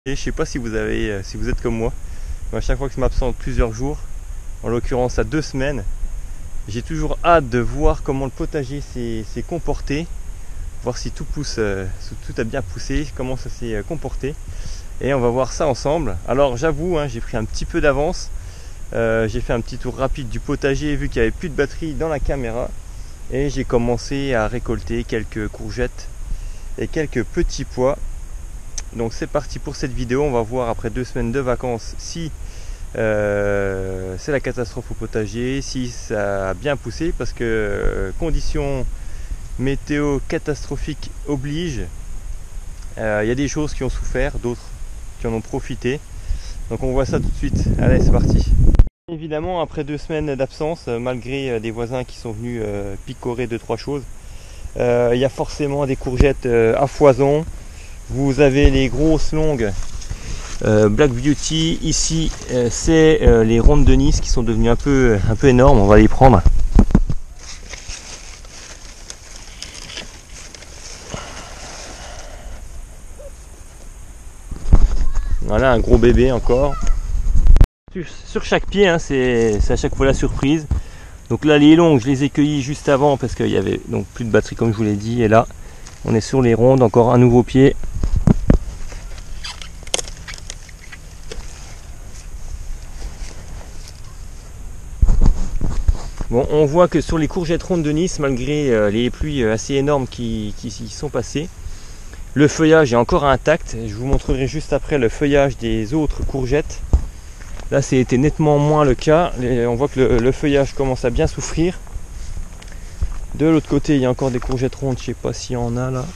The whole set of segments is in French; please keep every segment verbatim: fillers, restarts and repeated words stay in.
Et je sais pas si vous avez, si vous êtes comme moi, mais à chaque fois que je m'absente plusieurs jours, en l'occurrence à deux semaines, j'ai toujours hâte de voir comment le potager s'est comporté, voir si tout pousse, si tout a bien poussé, comment ça s'est comporté, et on va voir ça ensemble. Alors j'avoue, hein, j'ai pris un petit peu d'avance, euh, j'ai fait un petit tour rapide du potager vu qu'il n'y avait plus de batterie dans la caméra, et j'ai commencé à récolter quelques courgettes et quelques petits pois. Donc c'est parti pour cette vidéo. On va voir après deux semaines de vacances si euh, c'est la catastrophe au potager, si ça a bien poussé, parce que euh, conditions météo catastrophiques obligent. Il euh, y a des choses qui ont souffert, d'autres qui en ont profité. Donc on voit ça tout de suite. Allez, c'est parti. Évidemment, après deux semaines d'absence, malgré des voisins qui sont venus euh, picorer deux trois choses, il euh, y a forcément des courgettes euh, à foison. Vous avez les grosses longues euh, Black Beauty. Ici, euh, c'est euh, les rondes de Nice qui sont devenues un peu, un peu énormes. On va les prendre. Voilà un gros bébé encore. Sur, sur chaque pied, hein, c'est à chaque fois la surprise. Donc là, les longues, je les ai cueillies juste avant parce qu'il y avait donc plus de batterie comme je vous l'ai dit. Et là, on est sur les rondes, encore un nouveau pied. Bon, on voit que sur les courgettes rondes de Nice, malgré euh, les pluies assez énormes qui, qui y sont passées, le feuillage est encore intact. Je vous montrerai juste après le feuillage des autres courgettes. Là, c'était nettement moins le cas. Les, on voit que le, le feuillage commence à bien souffrir. De l'autre côté, il y a encore des courgettes rondes. Je ne sais pas s'il y en a là.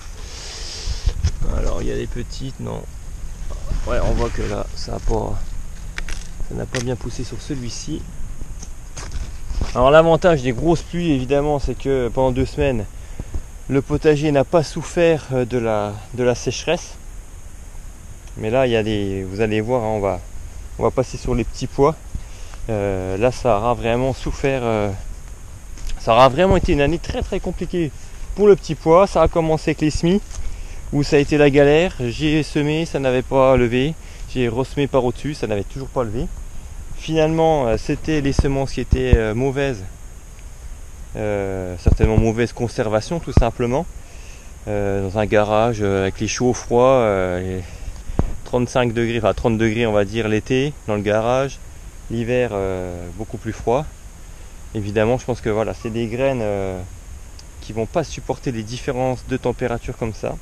Alors, il y a des petites, non. Ouais, on voit que là, ça n'a pas, ça n'a pas bien poussé sur celui-ci. Alors l'avantage des grosses pluies évidemment, c'est que pendant deux semaines le potager n'a pas souffert de la, de la sécheresse. Mais là il y a des, vous allez voir, hein, on, va, on va passer sur les petits pois. Euh, là ça aura vraiment souffert, euh, ça aura vraiment été une année très très compliquée pour le petit pois. Ça a commencé avec les semis où ça a été la galère. J'ai semé, ça n'avait pas levé. J'ai ressemé par au-dessus, ça n'avait toujours pas levé. Finalement, c'était les semences qui étaient euh, mauvaises, euh, certainement mauvaise conservation tout simplement, euh, dans un garage euh, avec les chauds froids, euh, les trente-cinq degrés, enfin trente degrés on va dire l'été dans le garage, l'hiver euh, beaucoup plus froid. Évidemment, je pense que voilà, c'est des graines euh, qui vont pas supporter les différences de température comme ça.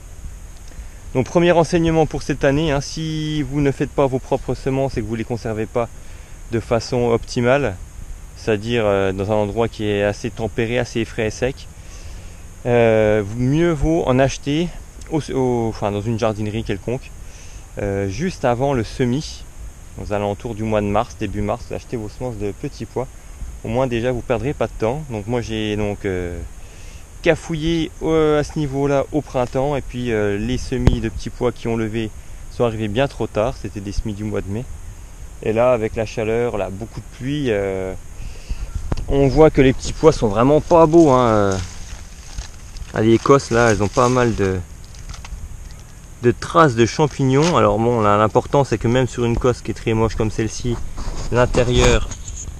Donc premier renseignement pour cette année, hein, si vous ne faites pas vos propres semences et que vous ne les conservez pas de façon optimale, c'est-à-dire euh, dans un endroit qui est assez tempéré, assez frais et sec, euh, mieux vaut en acheter au, au, enfin, dans une jardinerie quelconque, euh, juste avant le semis, aux alentours du mois de mars, début mars, achetez vos semences de petits pois. Au moins déjà vous ne perdrez pas de temps. Donc moi j'ai donc euh, cafouillé euh, à ce niveau-là au printemps, et puis euh, les semis de petits pois qui ont levé sont arrivés bien trop tard, c'était des semis du mois de mai. Et là, avec la chaleur, là, beaucoup de pluie, euh, on voit que les petits pois sont vraiment pas beaux. Hein. Ah, les écosses, là, elles ont pas mal de, de traces de champignons. Alors bon, là, l'important, c'est que même sur une cosse qui est très moche comme celle-ci, l'intérieur,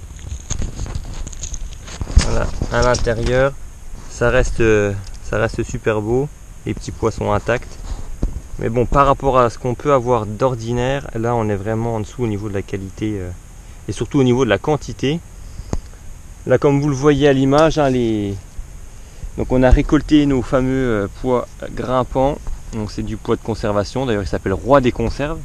voilà, à l'intérieur, ça reste, ça reste super beau. Les petits pois sont intacts. Mais bon, par rapport à ce qu'on peut avoir d'ordinaire, là on est vraiment en dessous au niveau de la qualité euh, et surtout au niveau de la quantité. Là, comme vous le voyez à l'image, hein, les... donc on a récolté nos fameux euh, pois grimpants. Donc c'est du pois de conservation, d'ailleurs il s'appelle roi des conserves.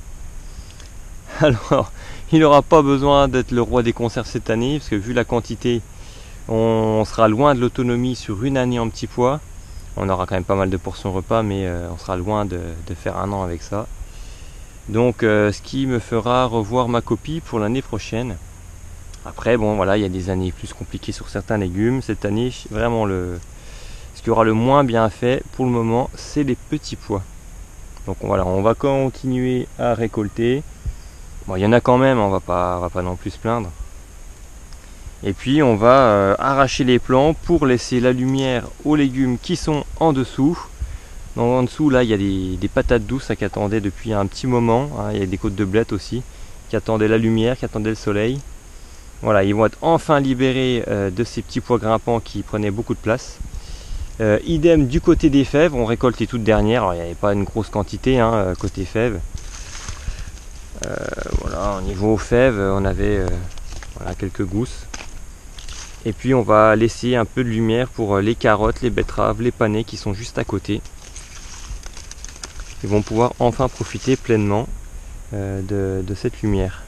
Alors il n'aura pas besoin d'être le roi des conserves cette année, parce que vu la quantité, on sera loin de l'autonomie sur une année en petits pois. On aura quand même pas mal de portions repas, mais euh, on sera loin de, de faire un an avec ça. Donc euh, ce qui me fera revoir ma copie pour l'année prochaine. Après, bon voilà, il y a des années plus compliquées sur certains légumes. Cette année, vraiment, le, ce qui aura le moins bien fait pour le moment, c'est les petits pois. Donc voilà, on va continuer à récolter. Bon, il y en a quand même, on va pas, on va pas non plus se plaindre. Et puis on va euh, arracher les plants pour laisser la lumière aux légumes qui sont en dessous. Donc, en dessous là il y a des, des patates douces hein, qui attendaient depuis un petit moment, hein. Il y a des côtes de blettes aussi qui attendaient la lumière, qui attendaient le soleil. Voilà, ils vont être enfin libérés euh, de ces petits pois grimpants qui prenaient beaucoup de place. Euh, idem du côté des fèves, on récolte les toutes dernières. Alors il n'y avait pas une grosse quantité hein, côté fèves. Euh, voilà, au niveau fèves, on avait euh, voilà, quelques gousses. Et puis on va laisser un peu de lumière pour les carottes, les betteraves, les panais qui sont juste à côté. Ils vont pouvoir enfin profiter pleinement euh, de, de cette lumière.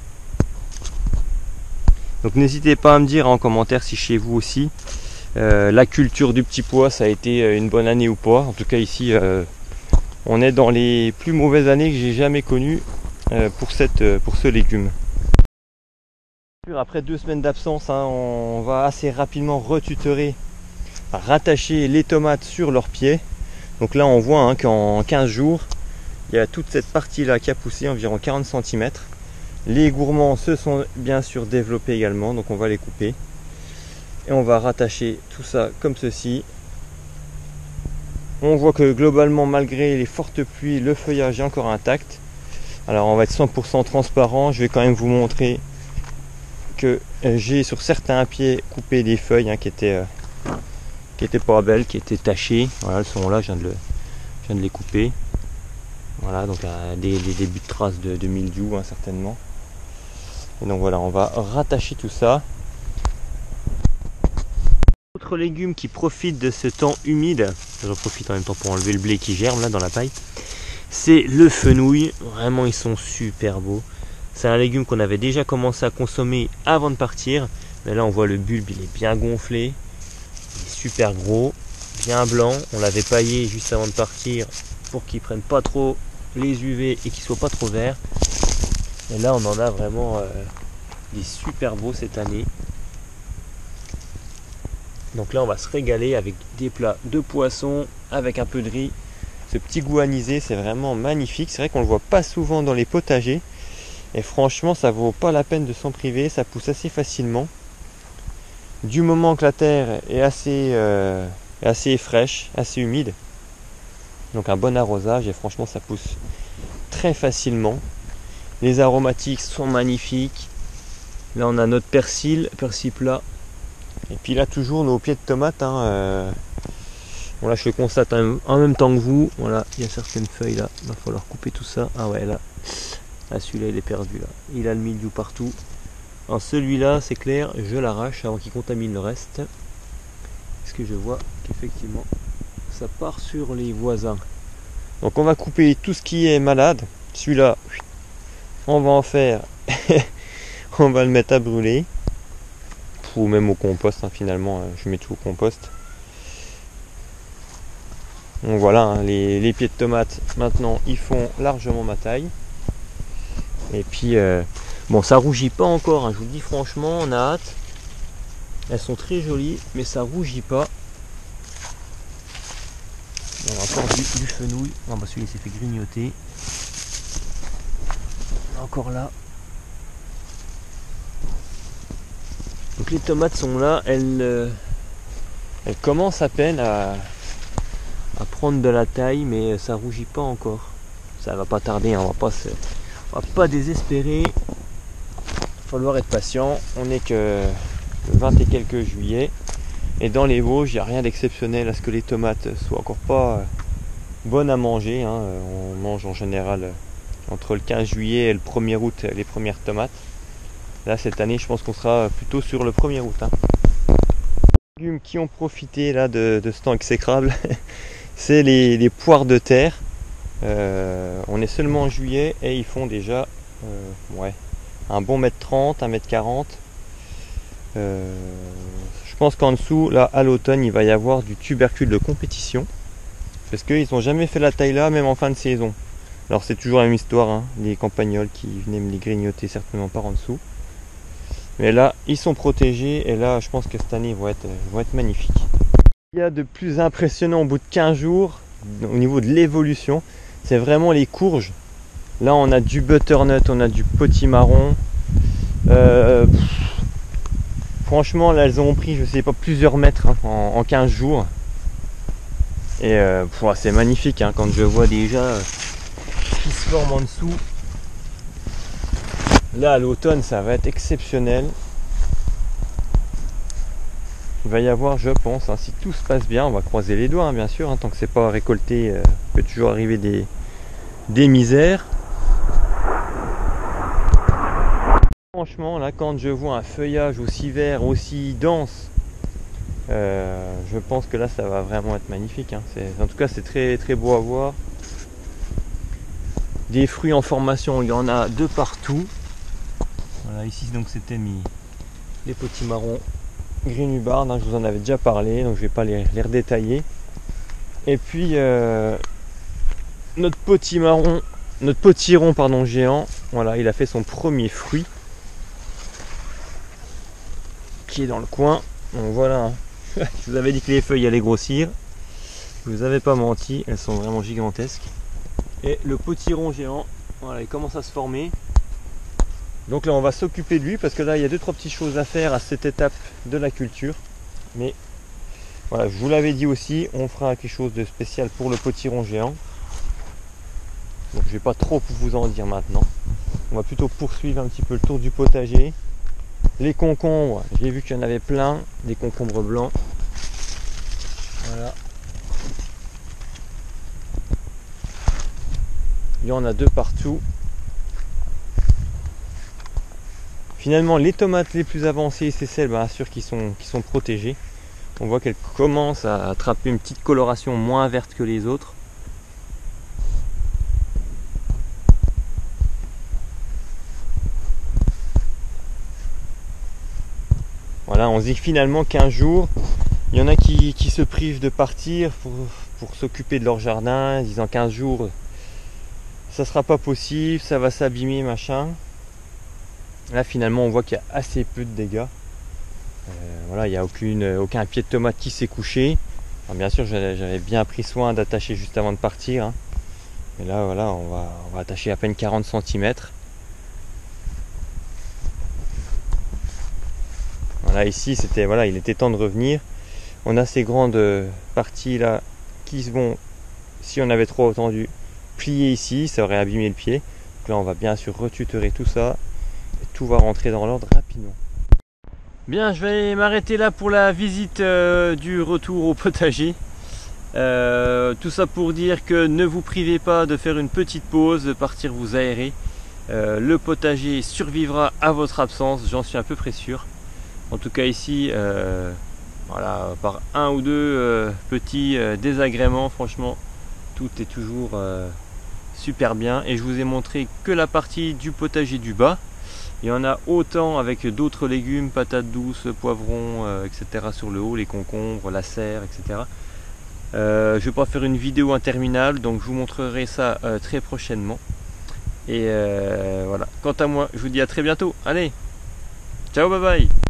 Donc n'hésitez pas à me dire en commentaire si chez vous aussi euh, la culture du petit pois ça a été une bonne année ou pas. En tout cas ici euh, on est dans les plus mauvaises années que j'ai jamais connues euh, pour, cette, pour ce légume. Après deux semaines d'absence hein, on va assez rapidement retutorer, rattacher les tomates sur leurs pieds. Donc là on voit hein, qu'en quinze jours il y a toute cette partie là qui a poussé environ quarante centimètres. Les gourmands se sont bien sûr développés également, donc on va les couper. Et on va rattacher tout ça comme ceci. On voit que globalement, malgré les fortes pluies, le feuillage est encore intact. Alors on va être cent pour cent transparent. Je vais quand même vous montrer que j'ai sur certains pieds coupé des feuilles hein, qui étaient euh, qui étaient pas belles, qui étaient tachées. Voilà, elles sont là, je viens de, le, je viens de les couper. Voilà, donc euh, des, des débuts de traces de, de mildiou hein, certainement. Et donc voilà, on va rattacher tout ça. Autre légume qui profite de ce temps humide, j'en profite en même temps pour enlever le blé qui germe là dans la paille, c'est le fenouil. Vraiment ils sont super beaux. C'est un légume qu'on avait déjà commencé à consommer avant de partir. Mais là on voit le bulbe, il est bien gonflé, il est super gros, bien blanc. On l'avait paillé juste avant de partir pour qu'il prenne pas trop les U V et qu'il soit pas trop vert. Et là on en a vraiment euh, des super beaux cette année. Donc là on va se régaler avec des plats de poisson, avec un peu de riz. Ce petit goût anisé c'est vraiment magnifique. C'est vrai qu'on le voit pas souvent dans les potagers. Et franchement ça vaut pas la peine de s'en priver, ça pousse assez facilement. Du moment que la terre est assez, euh, assez fraîche, assez humide. Donc un bon arrosage et franchement ça pousse très facilement. Les aromatiques sont magnifiques. Là on a notre persil, persil plat. Et puis là toujours nos pieds de tomates. Hein, euh... bon, là je le constate en même temps que vous. Voilà, il y a certaines feuilles là. Il va falloir couper tout ça. Ah ouais là. Ah, celui-là il est perdu là. Il a le mildiou partout. Alors celui-là c'est clair, je l'arrache avant qu'il contamine le reste. Parce que je vois qu'effectivement ça part sur les voisins. Donc on va couper tout ce qui est malade. Celui-là, on va en faire. On va le mettre à brûler. Ou même au compost hein, finalement, je mets tout au compost. Donc voilà, hein, les, les pieds de tomates maintenant ils font largement ma taille. Et puis euh, bon ça rougit pas encore, hein, je vous le dis franchement, on a hâte. Elles sont très jolies mais ça rougit pas. On a encore du, du fenouil. Non bah celui-là s'est fait grignoter. Encore là. Donc les tomates sont là, elles, euh, elles commencent à peine à, à prendre de la taille, mais ça rougit pas encore. Ça va pas tarder, hein, on va pas se, on va pas désespérer. Il va falloir être patient. On est que le vingt et quelques juillet, et dans les Vosges, il n'y a rien d'exceptionnel à ce que les tomates soient encore pas bonnes à manger. Hein. On mange en général entre le quinze juillet et le premier août les premières tomates. Là cette année je pense qu'on sera plutôt sur le premier août. Hein. Les légumes qui ont profité là de, de ce temps exécrable, c'est les, les poires de terre. Euh, on est seulement en juillet et ils font déjà euh, ouais, un bon mètre trente, un mètre quarante. Euh, je pense qu'en dessous, là à l'automne, il va y avoir du tubercule de compétition. Parce qu'ils n'ont jamais fait la taille là, même en fin de saison. Alors c'est toujours la même histoire, hein, les campagnols qui venaient me les grignoter certainement par en dessous. Mais là, ils sont protégés et là, je pense que cette année, ils vont être, ils vont être magnifiques. Il y a de plus impressionnant au bout de quinze jours, au niveau de l'évolution, c'est vraiment les courges. Là, on a du butternut, on a du potimarron. Euh, franchement, là, elles ont pris, je sais pas, plusieurs mètres hein, en, en quinze jours. Et euh, c'est magnifique hein, quand je vois déjà euh, ce qui se forme en dessous. Là à l'automne ça va être exceptionnel. Il va y avoir, je pense, hein, si tout se passe bien, on va croiser les doigts hein, bien sûr, hein, tant que c'est pas récolté, euh, il peut toujours arriver des, des misères. Franchement là quand je vois un feuillage aussi vert, aussi dense, euh, je pense que là ça va vraiment être magnifique hein. En tout cas c'est très très beau à voir. Des fruits en formation, il y en a de partout. Voilà, ici donc c'était mis les potimarrons Green Hubbard, hein, je vous en avais déjà parlé, donc je vais pas les, les redétailler. Et puis euh, notre potimarron, notre potiron pardon géant, voilà, il a fait son premier fruit qui est dans le coin. Donc voilà, hein. Je vous avais dit que les feuilles allaient grossir. Je vous avais pas menti, elles sont vraiment gigantesques. Et le potiron géant, voilà, il commence à se former. Donc là on va s'occuper de lui parce que là il y a deux trois petites choses à faire à cette étape de la culture. Mais voilà, je vous l'avais dit aussi, on fera quelque chose de spécial pour le potiron géant. Donc je vais pas trop vous en dire maintenant. On va plutôt poursuivre un petit peu le tour du potager. Les concombres, j'ai vu qu'il y en avait plein, des concombres blancs. Voilà. Il y en a deux partout. Finalement, les tomates les plus avancées, c'est celles bien sûr qui sont, qui sont protégées. On voit qu'elles commencent à attraper une petite coloration moins verte que les autres. Voilà, on se dit que finalement qu'un jour, il y en a qui, qui se privent de partir pour, pour s'occuper de leur jardin, disant quinze jours, ça sera pas possible, ça va s'abîmer, machin. Là finalement on voit qu'il y a assez peu de dégâts. Euh, voilà, il n'y a aucune, aucun pied de tomate qui s'est couché. Alors, bien sûr j'avais bien pris soin d'attacher juste avant de partir. Hein. Mais là voilà, on va, on va attacher à peine quarante centimètres. Voilà, ici c'était voilà, il était temps de revenir. On a ces grandes parties là qui se vont, si on avait trop attendu, plier ici, ça aurait abîmé le pied. Donc là on va bien sûr retutorer tout ça. Tout va rentrer dans l'ordre rapidement. Bien, je vais m'arrêter là pour la visite euh, du retour au potager. Euh, tout ça pour dire que ne vous privez pas de faire une petite pause, de partir vous aérer. Euh, le potager survivra à votre absence, j'en suis à peu près sûr. En tout cas ici, euh, voilà, par un ou deux euh, petits euh, désagréments, franchement, tout est toujours euh, super bien. Et je vous ai montré que la partie du potager du bas. Il y en a autant avec d'autres légumes, patates douces, poivrons, euh, et cetera sur le haut, les concombres, la serre, et cetera. Euh, je ne vais pas faire une vidéo interminable, donc je vous montrerai ça euh, très prochainement. Et euh, voilà. Quant à moi, je vous dis à très bientôt. Allez, ciao, bye bye.